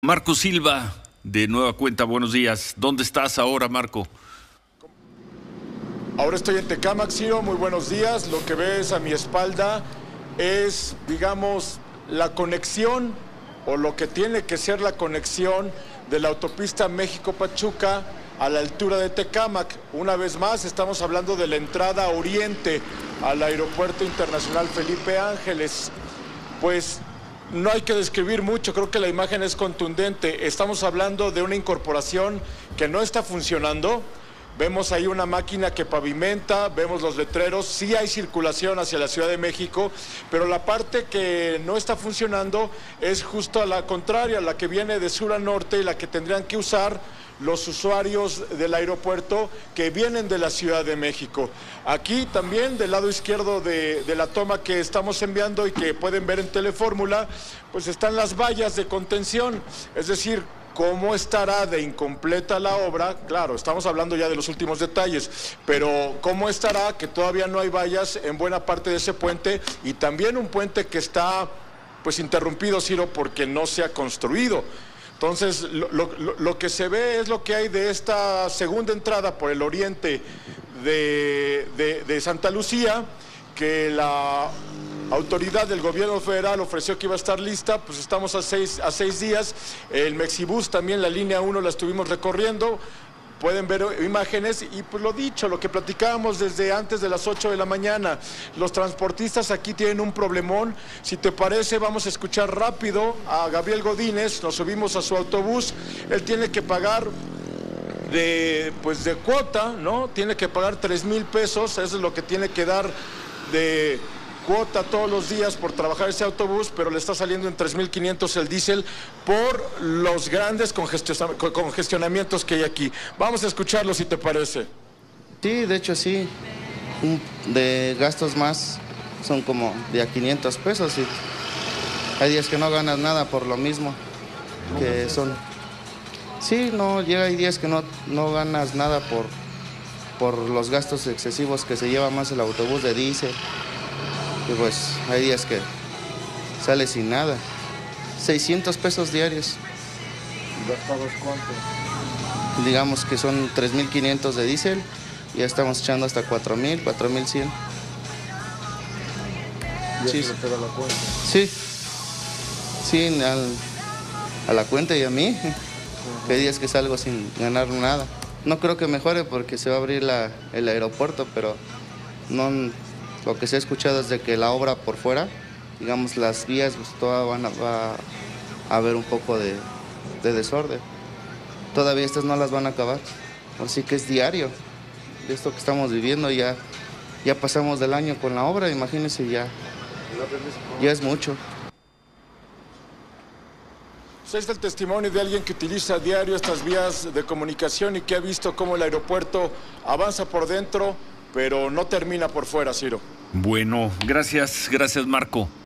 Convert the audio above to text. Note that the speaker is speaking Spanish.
Marco Silva, de Nueva Cuenta, buenos días. ¿Dónde estás ahora, Marco? Ahora estoy en Tecámac, Ciro, muy buenos días. Lo que ves a mi espalda es, digamos, la conexión, o lo que tiene que ser la conexión de la autopista México-Pachuca a la altura de Tecámac. Una vez más, estamos hablando de la entrada oriente al Aeropuerto Internacional Felipe Ángeles. Pues no hay que describir mucho, creo que la imagen es contundente. Estamos hablando de una incorporación que no está funcionando. Vemos ahí una máquina que pavimenta, vemos los letreros, sí hay circulación hacia la Ciudad de México, pero la parte que no está funcionando es justo a la contraria, la que viene de sur a norte y la que tendrían que usar los usuarios del aeropuerto que vienen de la Ciudad de México. Aquí también del lado izquierdo de la toma que estamos enviando y que pueden ver en Telefórmula, pues están las vallas de contención, es decir, ¿cómo estará de incompleta la obra? Claro, estamos hablando ya de los últimos detalles, pero ¿cómo estará que todavía no hay vallas en buena parte de ese puente? Y también un puente que está pues interrumpido, Ciro, porque no se ha construido. Entonces, lo que se ve es lo que hay de esta segunda entrada por el oriente de Santa Lucía, que la autoridad del gobierno federal ofreció que iba a estar lista. Pues estamos a seis días. El Mexibus también, la línea 1, la estuvimos recorriendo. Pueden ver imágenes y pues lo dicho, lo que platicábamos desde antes de las 8 de la mañana. Los transportistas aquí tienen un problemón. Si te parece, vamos a escuchar rápido a Gabriel Godínez. Nos subimos a su autobús. Él tiene que pagar de cuota, ¿no? Tiene que pagar 3,000 pesos. Eso es lo que tiene que dar de cuota todos los días por trabajar ese autobús, pero le está saliendo en 3,500 el diésel por los grandes congestionamientos que hay aquí. Vamos a escucharlo si te parece. Sí, de hecho sí, de gastos más son como de a 500 pesos y hay días que no ganas nada por lo mismo, que son... Sí, no, hay días que no ganas nada por los gastos excesivos que se lleva más el autobús de diésel. Y pues hay días que sale sin nada. 600 pesos diarios. ¿Gastados cuánto? Digamos que son 3,500 de diésel y ya estamos echando hasta 4,000, 4,100. ¿Y sí, eso te da la cuenta? Sí, sí, a la cuenta y a mí. Hay días que salgo sin ganar nada. No creo que mejore porque se va a abrir el aeropuerto, pero no... Lo que se ha escuchado es de que la obra por fuera, digamos las vías, pues todavía va a haber un poco de desorden. Todavía estas no las van a acabar, así que es diario. De esto que estamos viviendo ya pasamos del año con la obra, imagínense, ya es mucho. Pues ahí está el testimonio de alguien que utiliza a diario estas vías de comunicación y que ha visto cómo el aeropuerto avanza por dentro, pero no termina por fuera, Ciro. Bueno, gracias Marco.